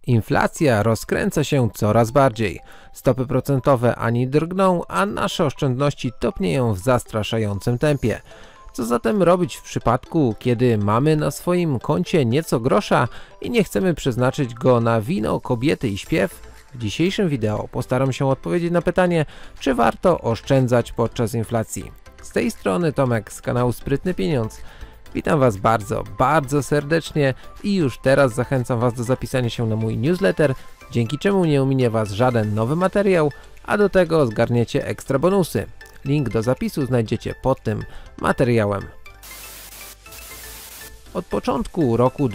Inflacja rozkręca się coraz bardziej. Stopy procentowe ani drgną, a nasze oszczędności topnieją w zastraszającym tempie. Co zatem robić w przypadku, kiedy mamy na swoim koncie nieco grosza i nie chcemy przeznaczyć go na wino, kobiety i śpiew? W dzisiejszym wideo postaram się odpowiedzieć na pytanie, czy warto oszczędzać podczas inflacji. Z tej strony Tomek z kanału Sprytny Pieniądz. Witam Was bardzo serdecznie i już teraz zachęcam Was do zapisania się na mój newsletter, dzięki czemu nie ominie Was żaden nowy materiał, a do tego zgarniecie ekstra bonusy. Link do zapisu znajdziecie pod tym materiałem. Od początku roku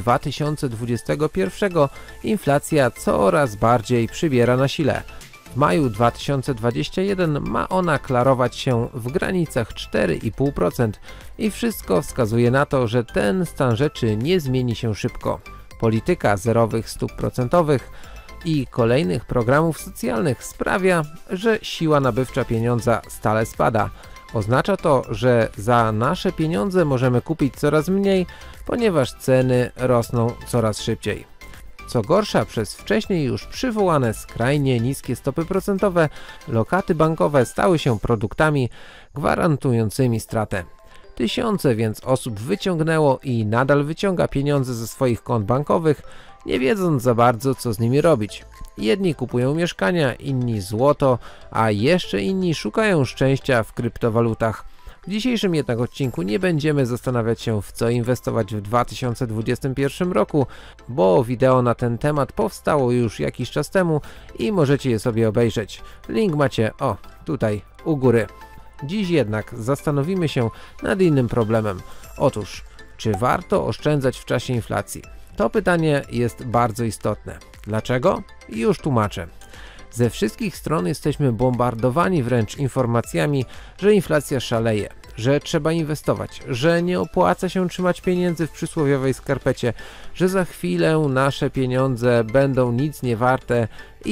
2021 inflacja coraz bardziej przybiera na sile. W maju 2021 ma ona klarować się w granicach 4,5% i wszystko wskazuje na to, że ten stan rzeczy nie zmieni się szybko. Polityka zerowych stóp procentowych i kolejnych programów socjalnych sprawia, że siła nabywcza pieniądza stale spada. Oznacza to, że za nasze pieniądze możemy kupić coraz mniej, ponieważ ceny rosną coraz szybciej. Co gorsza, przez wcześniej już przywołane skrajnie niskie stopy procentowe, lokaty bankowe stały się produktami gwarantującymi stratę. Tysiące więc osób wyciągnęło i nadal wyciąga pieniądze ze swoich kont bankowych, nie wiedząc za bardzo, co z nimi robić. Jedni kupują mieszkania, inni złoto, a jeszcze inni szukają szczęścia w kryptowalutach. W dzisiejszym jednak odcinku nie będziemy zastanawiać się, w co inwestować w 2021 roku, bo wideo na ten temat powstało już jakiś czas temu i możecie je sobie obejrzeć. Link macie tutaj u góry. Dziś jednak zastanowimy się nad innym problemem. Otóż, czy warto oszczędzać w czasie inflacji? To pytanie jest bardzo istotne. Dlaczego? Już tłumaczę. Ze wszystkich stron jesteśmy bombardowani wręcz informacjami, że inflacja szaleje, że trzeba inwestować, że nie opłaca się trzymać pieniędzy w przysłowiowej skarpecie, że za chwilę nasze pieniądze będą nic nie warte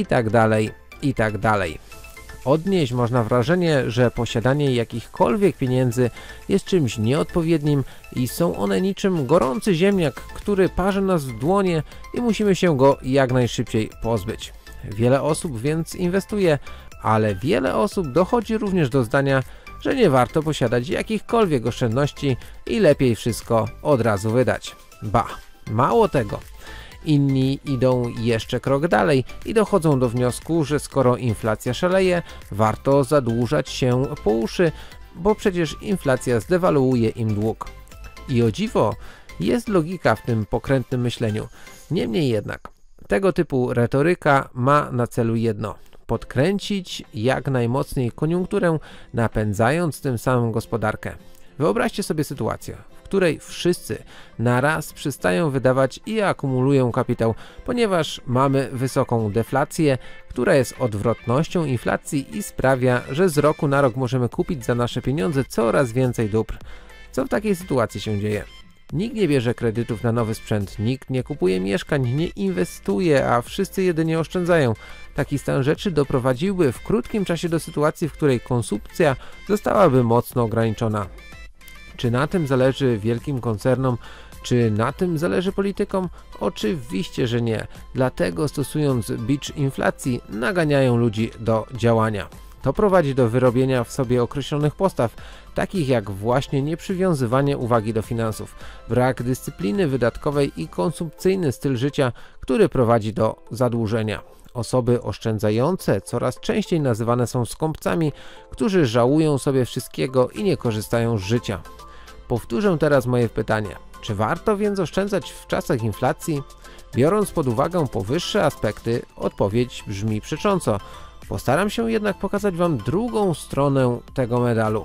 itd. Odnieść można wrażenie, że posiadanie jakichkolwiek pieniędzy jest czymś nieodpowiednim i są one niczym gorący ziemniak, który parzy nas w dłonie i musimy się go jak najszybciej pozbyć. Wiele osób więc inwestuje, ale wiele osób dochodzi również do zdania, że nie warto posiadać jakichkolwiek oszczędności i lepiej wszystko od razu wydać. Ba, mało tego. Inni idą jeszcze krok dalej i dochodzą do wniosku, że skoro inflacja szaleje, warto zadłużać się po uszy, bo przecież inflacja zdewaluuje im dług. I o dziwo, jest logika w tym pokrętnym myśleniu. Niemniej jednak, tego typu retoryka ma na celu jedno: podkręcić jak najmocniej koniunkturę, napędzając tym samym gospodarkę. Wyobraźcie sobie sytuację, w której wszyscy naraz przestają wydawać i akumulują kapitał, ponieważ mamy wysoką deflację, która jest odwrotnością inflacji i sprawia, że z roku na rok możemy kupić za nasze pieniądze coraz więcej dóbr. Co w takiej sytuacji się dzieje? Nikt nie bierze kredytów na nowy sprzęt, nikt nie kupuje mieszkań, nie inwestuje, a wszyscy jedynie oszczędzają. Taki stan rzeczy doprowadziłby w krótkim czasie do sytuacji, w której konsumpcja zostałaby mocno ograniczona. Czy na tym zależy wielkim koncernom? Czy na tym zależy politykom? Oczywiście, że nie. Dlatego, stosując bicz inflacji, naganiają ludzi do działania. To prowadzi do wyrobienia w sobie określonych postaw, takich jak właśnie nieprzywiązywanie uwagi do finansów, brak dyscypliny wydatkowej i konsumpcyjny styl życia, który prowadzi do zadłużenia. Osoby oszczędzające coraz częściej nazywane są skąpcami, którzy żałują sobie wszystkiego i nie korzystają z życia. Powtórzę teraz moje pytanie. Czy warto więc oszczędzać w czasach inflacji? Biorąc pod uwagę powyższe aspekty, odpowiedź brzmi przecząco. Postaram się jednak pokazać Wam drugą stronę tego medalu.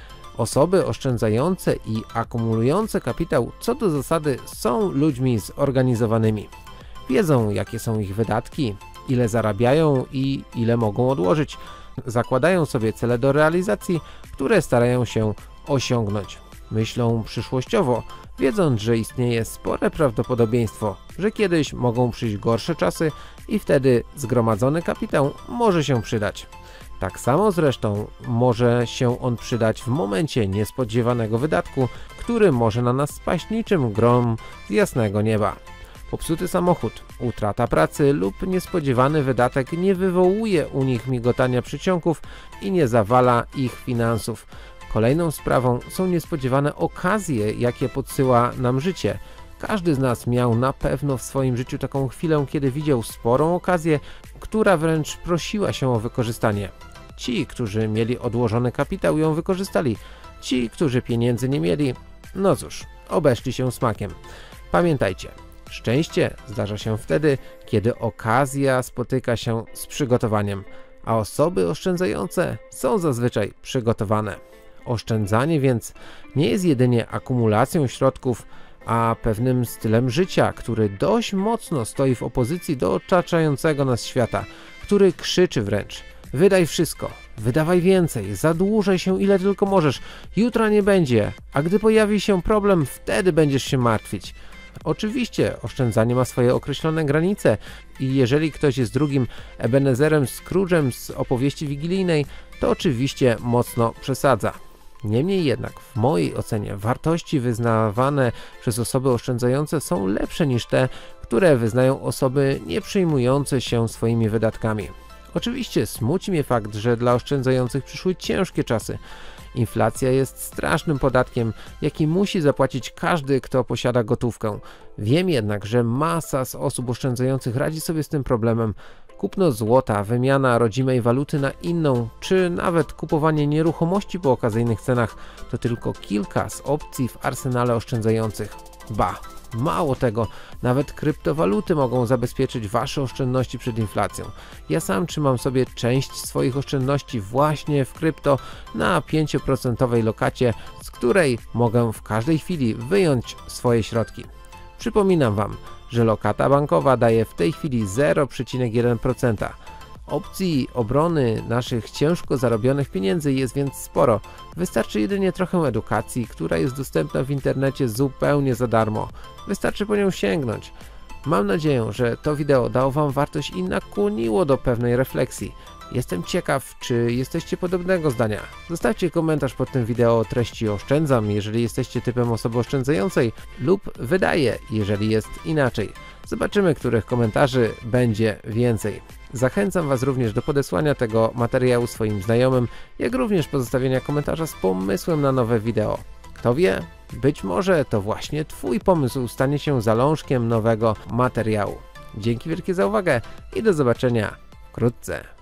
Osoby oszczędzające i akumulujące kapitał co do zasady są ludźmi zorganizowanymi. Wiedzą, jakie są ich wydatki, ile zarabiają i ile mogą odłożyć. Zakładają sobie cele do realizacji, które starają się osiągnąć. Myślą przyszłościowo, wiedząc, że istnieje spore prawdopodobieństwo, że kiedyś mogą przyjść gorsze czasy i wtedy zgromadzony kapitał może się przydać. Tak samo zresztą może się on przydać w momencie niespodziewanego wydatku, który może na nas spaść niczym grom z jasnego nieba. Popsuty samochód, utrata pracy lub niespodziewany wydatek nie wywołuje u nich migotania przyciągów i nie zawala ich finansów. Kolejną sprawą są niespodziewane okazje, jakie podsyła nam życie. Każdy z nas miał na pewno w swoim życiu taką chwilę, kiedy widział sporą okazję, która wręcz prosiła się o wykorzystanie. Ci, którzy mieli odłożony kapitał, ją wykorzystali. Ci, którzy pieniędzy nie mieli, no cóż, obeszli się smakiem. Pamiętajcie, szczęście zdarza się wtedy, kiedy okazja spotyka się z przygotowaniem, a osoby oszczędzające są zazwyczaj przygotowane. Oszczędzanie więc nie jest jedynie akumulacją środków, a pewnym stylem życia, który dość mocno stoi w opozycji do otaczającego nas świata, który krzyczy wręcz: wydaj wszystko, wydawaj więcej, zadłużaj się ile tylko możesz, jutra nie będzie, a gdy pojawi się problem, wtedy będziesz się martwić. Oczywiście oszczędzanie ma swoje określone granice i jeżeli ktoś jest drugim Ebenezerem Scrooge'em z opowieści wigilijnej, to oczywiście mocno przesadza. Niemniej jednak w mojej ocenie wartości wyznawane przez osoby oszczędzające są lepsze niż te, które wyznają osoby nie przejmujące się swoimi wydatkami. Oczywiście smuci mnie fakt, że dla oszczędzających przyszły ciężkie czasy. Inflacja jest strasznym podatkiem, jaki musi zapłacić każdy, kto posiada gotówkę. Wiem jednak, że masa z osób oszczędzających radzi sobie z tym problemem. Kupno złota, wymiana rodzimej waluty na inną, czy nawet kupowanie nieruchomości po okazyjnych cenach to tylko kilka z opcji w arsenale oszczędzających. Ba, mało tego, nawet kryptowaluty mogą zabezpieczyć wasze oszczędności przed inflacją. Ja sam trzymam sobie część swoich oszczędności właśnie w krypto na 5% lokacie, z której mogę w każdej chwili wyjąć swoje środki. Przypominam wam, że lokata bankowa daje w tej chwili 0,1%. Opcji obrony naszych ciężko zarobionych pieniędzy jest więc sporo. Wystarczy jedynie trochę edukacji, która jest dostępna w internecie zupełnie za darmo. Wystarczy po nią sięgnąć. Mam nadzieję, że to wideo dało wam wartość i nakłoniło do pewnej refleksji. Jestem ciekaw, czy jesteście podobnego zdania. Zostawcie komentarz pod tym wideo o treści oszczędzam, jeżeli jesteście typem osoby oszczędzającej, lub wydaje, jeżeli jest inaczej. Zobaczymy, których komentarzy będzie więcej. Zachęcam was również do podesłania tego materiału swoim znajomym, jak również pozostawienia komentarza z pomysłem na nowe wideo. Kto wie, być może to właśnie twój pomysł stanie się zalążkiem nowego materiału. Dzięki wielkie za uwagę i do zobaczenia wkrótce.